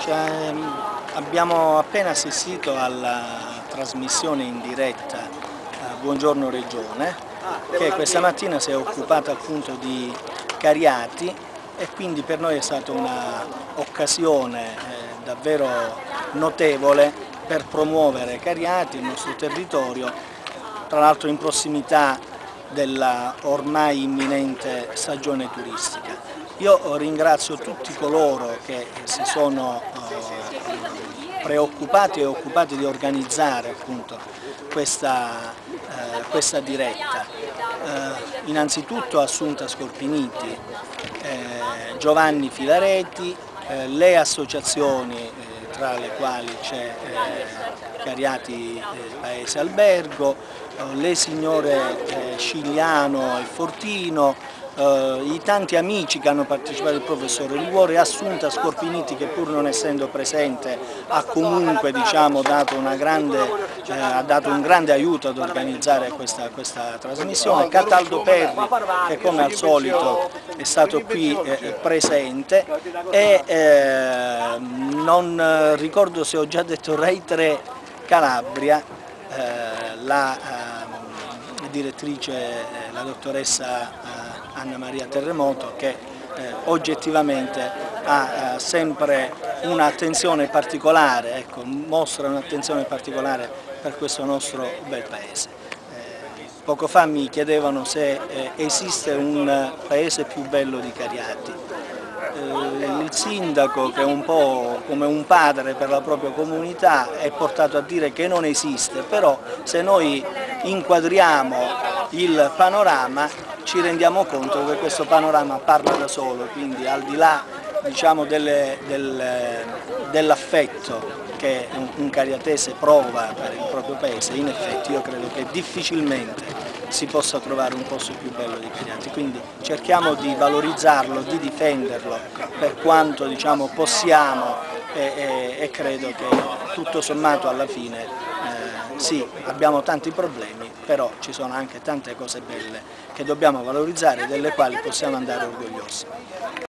Abbiamo appena assistito alla trasmissione in diretta Buongiorno Regione, che questa mattina si è occupata appunto di Cariati, e quindi per noi è stata un'occasione davvero notevole per promuovere Cariati, il nostro territorio, tra l'altro in prossimità della ormai imminente stagione turistica. Io ringrazio tutti coloro che si sono preoccupati e occupati di organizzare appunto questa diretta. Innanzitutto Assunta Scorpiniti, Giovanni Filareti, le associazioni tra le quali c'è Cariati Paese Albergo, le signore Scigliano e Fortino, i tanti amici che hanno partecipato, il professore Liguori, Assunta Scorpiniti, che pur non essendo presente ha comunque dato un grande aiuto ad organizzare questa trasmissione, Cataldo Perri, che come al solito è stato qui presente, e non ricordo se ho già detto Rai 3 Calabria, la direttrice, la dottoressa Anna Maria Terremoto, che oggettivamente ha sempre un'attenzione particolare, ecco, mostra un'attenzione particolare per questo nostro bel paese. Poco fa mi chiedevano se esiste un paese più bello di Cariati. Il sindaco, che è un po' come un padre per la propria comunità, è portato a dire che non esiste, però se noi inquadriamo il panorama ci rendiamo conto che questo panorama parla da solo, quindi al di là dell'affetto che un cariatese prova per il proprio paese, in effetti io credo che difficilmente si possa trovare un posto più bello di Cariati, quindi cerchiamo di valorizzarlo, di difenderlo per quanto possiamo, e credo che tutto sommato alla fine sì, abbiamo tanti problemi, però ci sono anche tante cose belle che dobbiamo valorizzare e delle quali possiamo andare orgogliosi.